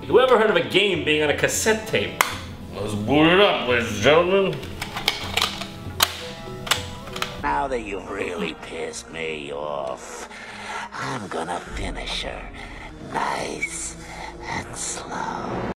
Who ever heard of a game being on a cassette tape? Let's boot it up, ladies and gentlemen. Now that you've really pissed me off, I'm gonna finish her nice and slow.